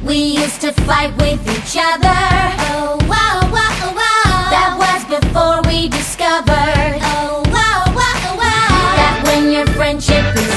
We used to fight with each other. Oh, wow, wow, wow. That was before we discovered. Oh, wow, wow, wow. That when your friendship is